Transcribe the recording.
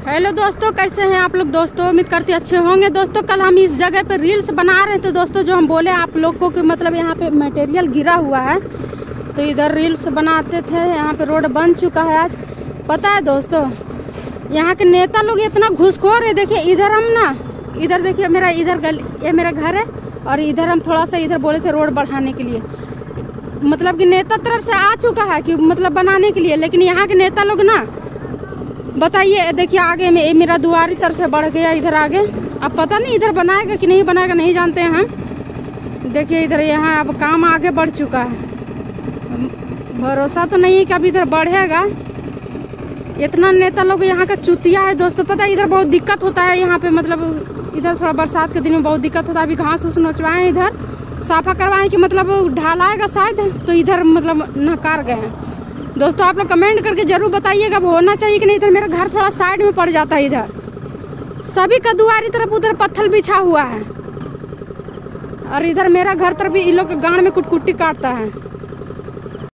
Hello दोस्तों, कैसे हैं आप लोग। दोस्तों उम्मीद करते अच्छे होंगे। दोस्तों कल हम इस जगह पे रील्स बना रहे थे। दोस्तों जो हम बोले आप लोग को कि मतलब यहाँ पे मटेरियल गिरा हुआ है, तो इधर रील्स बनाते थे। यहाँ पे रोड बन चुका है आज। पता है दोस्तों, यहाँ के नेता लोग इतना घुसखोर है। देखिए इधर हम ना, इधर देखिए मेरा इधर गली, ये मेरा घर है, और इधर हम थोड़ा सा इधर बोले थे रोड बढ़ाने के लिए, मतलब कि नेता तरफ से आ चुका है कि मतलब बनाने के लिए। लेकिन यहाँ के नेता लोग ना, बताइए देखिए आगे में मेरा दुआरी तरफ से बढ़ गया इधर आगे। अब पता नहीं इधर बनाएगा कि नहीं बनाएगा, नहीं जानते हैं हम। देखिए इधर यहाँ अब काम आगे बढ़ चुका है। भरोसा तो नहीं है कि अब इधर बढ़ेगा। इतना नेता लोग यहाँ का चुतिया है दोस्तों। पता है इधर बहुत दिक्कत होता है यहाँ पे, मतलब इधर थोड़ा बरसात के दिन में बहुत दिक्कत होता है। अभी घास उस नोचवाएं, इधर साफा करवाएं कि मतलब ढालाएगा शायद, तो इधर मतलब नकार गए हैं। दोस्तों आप लोग कमेंट करके जरूर बताइएगा होना चाहिए कि नहीं। इधर मेरा घर थोड़ा साइड में पड़ जाता है। इधर सभी का दुआरी तरफ उधर पत्थर बिछा हुआ है, और इधर मेरा घर तरफ भी इन लोग गांड में कुटकुट्टी काटता है।